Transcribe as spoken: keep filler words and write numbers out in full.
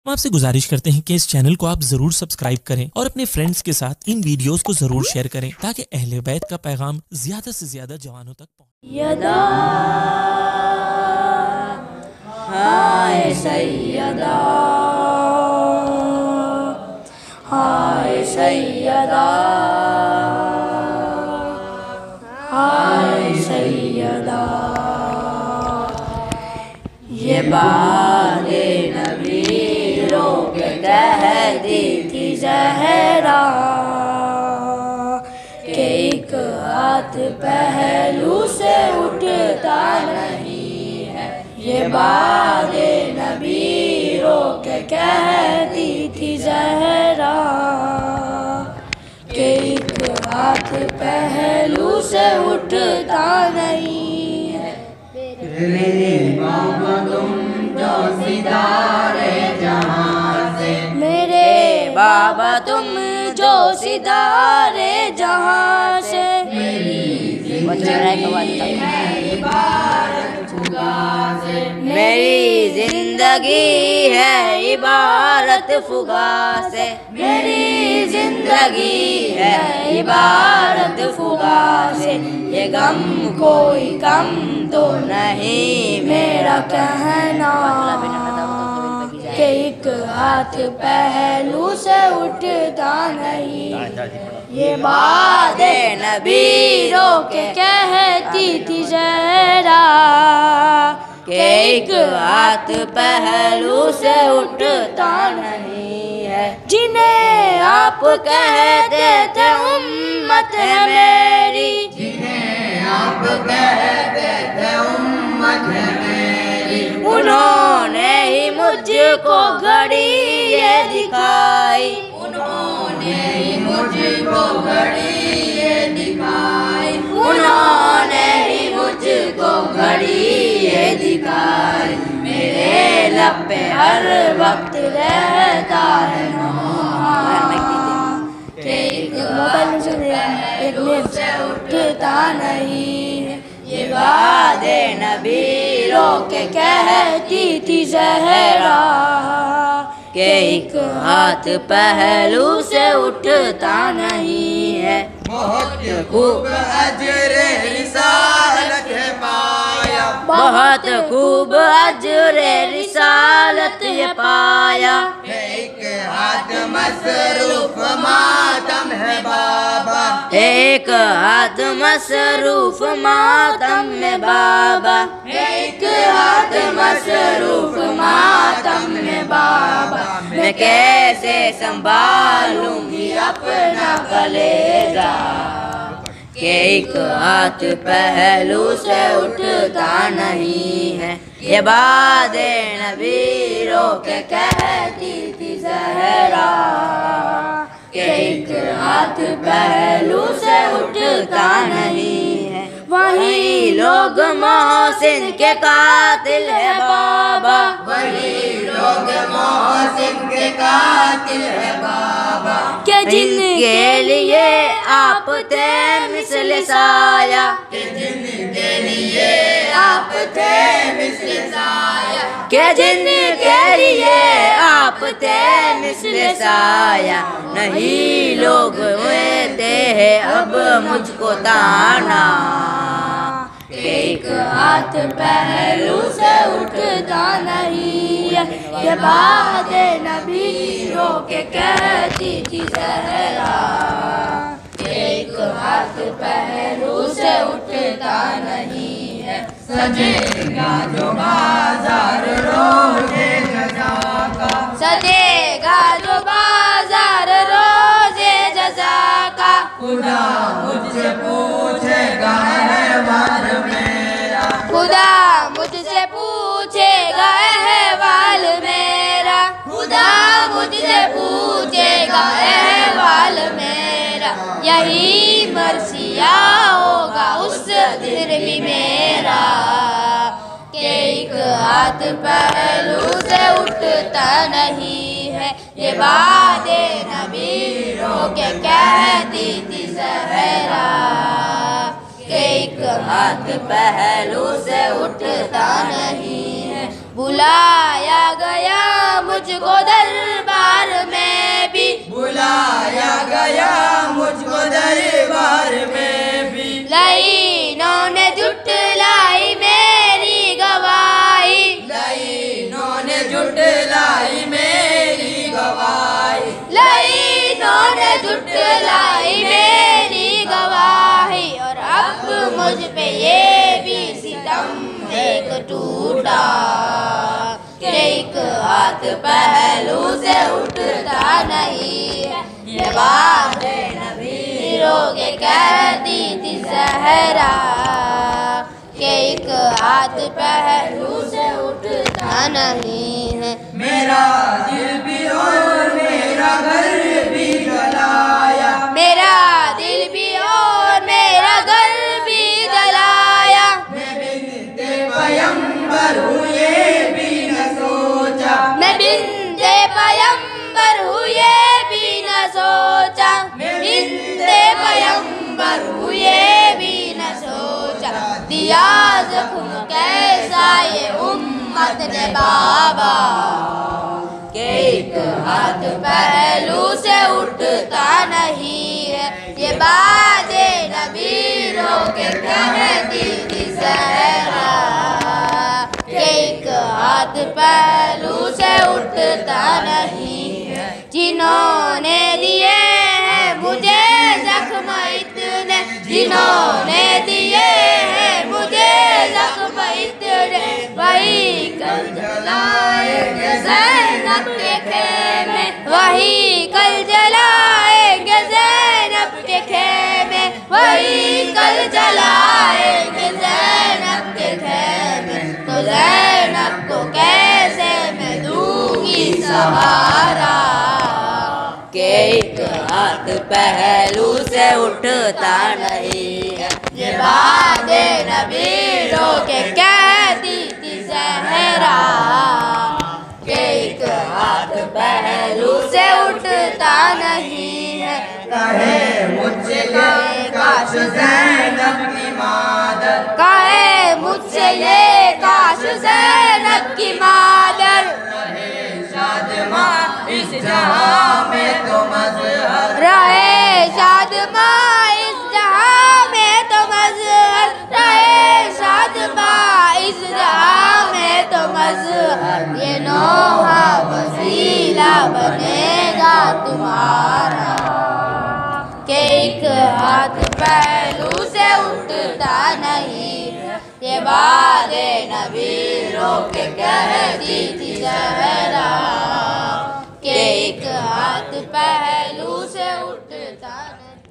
हम आपसे गुजारिश करते हैं कि इस चैनल को आप जरूर सब्सक्राइब करें और अपने फ्रेंड्स के साथ इन वीडियोस को जरूर शेयर करें ताकि अहले बैत का पैगाम ज्यादा से ज्यादा जवानों तक पहुंचे। यदा हाय सैयदा हाय सैयदा हाय सैयदा ये बादे नबी रोक कहती थी ज़हरा कि एक हाथ पहलू से उठता नहीं है। ये बादे नबी रोक कहती थी ज़हरा कि एक हाथ पहलू से उठता नहीं है। मेरे बाबा तुम जो सितारे जहां से, मेरे बाबा तुम जो सितारे जहां से, मेरी जिंदगी है इबारत फुगा से, मेरी जिंदगी है इबारत फुगा से। ये गम कोई कम तो नहीं मेरा कहना कि एक हाथ पहलू से उठता नहीं। ये बादे नबी रोक कहती थी ज़हरा कि एक हाथ पहलू से उठता नहीं है। जिन्हें आप कहते थे उम्मत है मेरी, जिन्हें आप कहते थे उम्मत है मेरी, उन्होंने ही मुझको घड़ी ये दिखाई, उन्होंने ही मुझको घड़ी ये दिखाई, उन्होंने ही मुझको घड़ी ये दिखाई। मेरे लब पे हर वक्त रहता है से उठता नहीं है। ये बादे नबी रोक कहती थी ज़हरा कि एक हाथ पहलू से उठता नहीं है। बहुत खूब अजरे रिसालत है पाया, बहुत खूब अजरे रिसालत ये पाया। एक हाथ मसरूफ मातम है बाबा, एक हाथ मसरूफ मातम में बाबा, एक हाथ मसरूफ मातम में बाबा। मैं कैसे संभालूंगी अपना कलेजा कि एक हाथ पहलू से उठता नहीं है। ये बादे नबी रोक कहती थी ज़हरा कि एक हाथ पहलू से उठता नहीं है। वही लोग मोहसिन के कातिल है बाबा, वही लोग मोहसिन के कातिल है बाबा, के जिनके लिए आप थे मिस्ल साया, कि जिनके लिए आप थे मिस्ल साया, के जिनके लिए आप थे मिस्ल साया। नहीं लोग हुए हैं अब मुझको ताना कि एक हाथ पहलू से उठता नहीं है। ये बादे नबी रोक कहती थी ज़हरा कि एक हाथ पहलू से उठता नहीं है। सजेगा जो बाजार रोज़े जज़ा का, सजेगा जो बाजार रोज़े जज़ा का। खुदा मुझसे पूछेगा अहवाल मेरा, खुदा मुझसे पूछेगा अहवाल मेरा, खुदा मुझसे पूछेगा अहवाल मेरा। यही मर्सिया होगा उस दिन भी मेरा कि एक हाथ पहलू से उठता नहीं है। ये बादे नबी रोक कहती थी ज़हरा कि एक हाथ पहलू से उठता नहीं है। बुलाया गया मुझको दरबार में भी, बुलाया गया मुझको दरबार में भी। लाइनों ने जुटलाई मेरी गवाही, लाइनों ने जुटलाई मेरी गवाही, लाइनों ने जुटलाई मेरी गवाही। और अब मुझ पे ये भी सितम एक टूटा कि एक हाथ पहलू से उठता नहीं है। ये बात नबीरों के कहती थी ज़हरा कि एक हाथ पहलू से उठता नहीं है। मेरा दिल भी और मेरा घर भी जलाया, मेरा दिल भी और मेरा घर भी जलाया। मैं बिनते पैगंबर हूँ ये भी न सोचा, मैं बिनते पैगंबर हूँ ये भी न सोचा, मैं बिनते पैगंबर हूँ ये भी न सोचा। दिया जख्म कैसा ये उम्मत ने बाबा कि एक हाथ पहलू से उठता नहीं है। ये बातें नबीरों के कहती थी ज़हरा कि एक हाथ पहलू से उठता नहीं है। जिन्होंने दिए हैं मुझे जख्म इतने, जिन्होंने दिए हैं मुझे जख्म इतने, वही कल जलाएंगे ज़ैनब के खेमे, वही कल जलाएंगे ज़ैनब के खेमे, वही कल जलाएंगे ज़ैनब के खेमे। तो ज़ैनब को कैसे मैं दूंगी सहारा कि एक हाथ पहलू से उठता नहीं है। ये बातें नबीरों के कहती थी ज़हरा कि एक हाथ पहलू से उठता नहीं है। कहे मुझसे ये काश ज़ैनब की मादर, कहे मुझसे ये काश ज़ैनब की मादर, रहे शादमा इस जहां में तो मज़हर, रहे शादमा इस जहां में तो मज़हर, रहे शादमा इस जहां में तो मज़हर। ये नोहा वसीला बनेगा तुम्हारा कि एक हाथ पहलू से उठता नहीं है। ये बातें नबीरों के कहती थी ज़हरा कि एक हाथ पहलू से उठता नहीं।